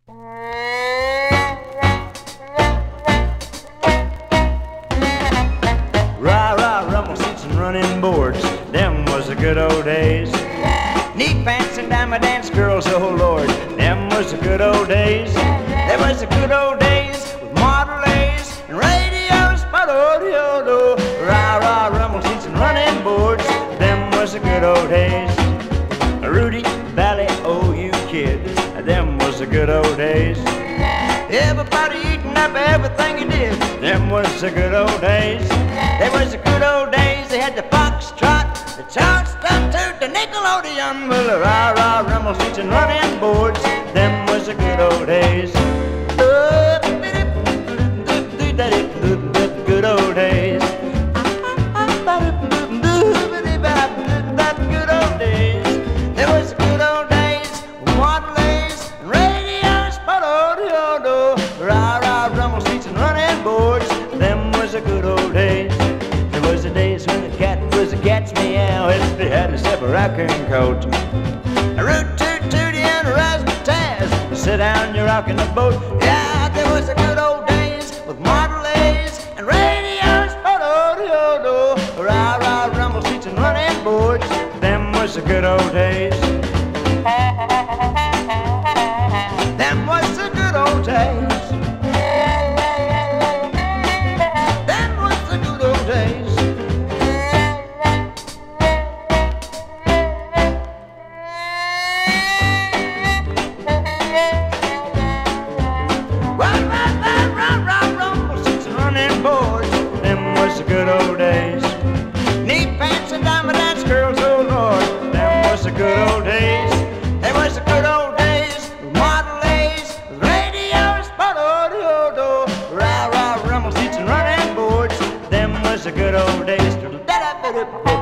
Rah-rah, rumble seats and running boards, them was the good old days. Knee pants and dime dance girls, oh Lord, them was the good old days. There was the good old days with Model A's and radios, but oh, rah-rah, rumble seats and running boards, them was the good old days. Rudy Valley, oh you kids, them was the good old days. Everybody eating up everything you did, them was the good old days. They was the good old days, they had the foxtrot, the Charleston to the Nickelodeon. Well, rah-rah, rumble seats and running boards, them was the good old days. Good old days. Good old days. There was the good old days, Model A's and radios, but oh, rah-rah, rumble seats and running boards, them was the good old days. There was the days when the cat was a cat's meow, if they had a separate rocking coat. A root toot tooty and a razzmatazz, sit down, you're rocking the boat. Yeah, there was the good old days with Model A's and radios, but oh, rah-rah, rumble seats and running boards, them was the good old days. Them was the good old days. Them was the good old days. Rumble seats and running boards, them was the good old days. Knee pants and dime dance girls, oh Lord, them was the good old days. They was the good old days, Model A's, radios, but oh, rah-rah, rumble seats and running boards, them was the good old days.